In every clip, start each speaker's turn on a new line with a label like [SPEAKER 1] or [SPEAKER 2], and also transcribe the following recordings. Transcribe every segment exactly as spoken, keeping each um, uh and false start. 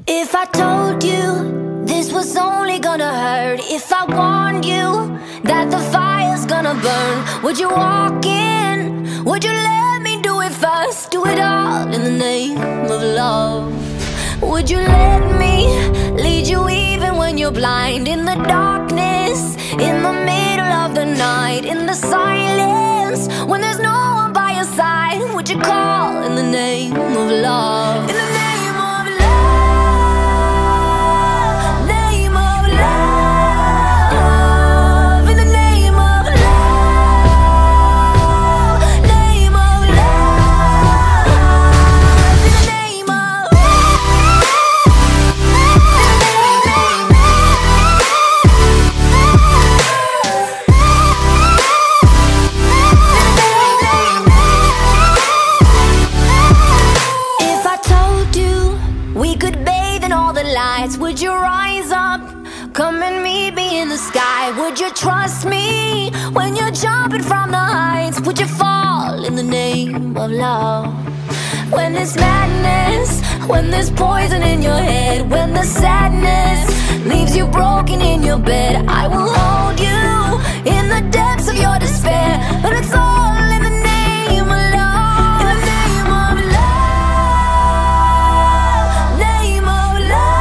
[SPEAKER 1] If I told you this was only gonna hurt, if I warned you that the fire's gonna burn, would you walk in? Would you let me do it first? Do it all in the name of love. Would you let me lead you even when you're blind? In the darkness, in the middle of the night, in the silence, when there's no one by your side, would you call in the name of love? In the name of love, name of love, in the name of love, name of love, in the name of If I told you we could bathe in all the lights, would you rise up? Come and meet me in the sky. Would you trust me when you're jumping from the heights? Would you fall in the name of love? When there's madness, when there's poison in your head, when the sadness leaves you broken in your bed, I will hold you in the depths of your despair. But it's all in the name of love. In the name of love, name of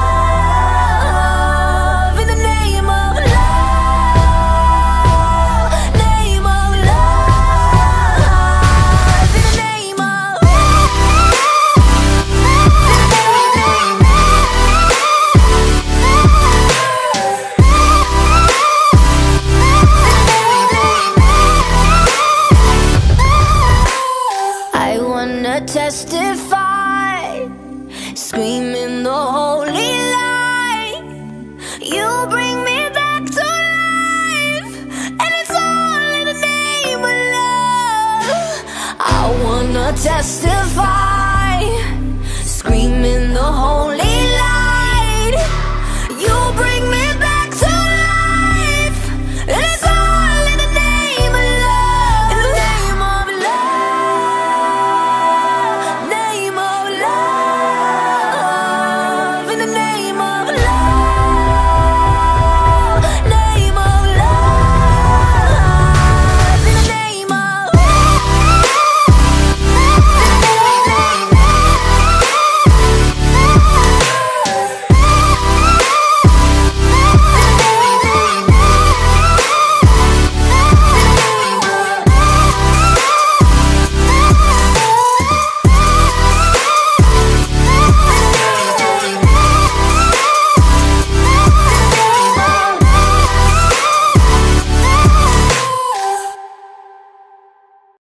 [SPEAKER 1] love, in the name of love, name of love, in the name of I wanna testify, screaming the holy light. You bring me back to life, and it's all in the name of love. I wanna testify, screaming the holy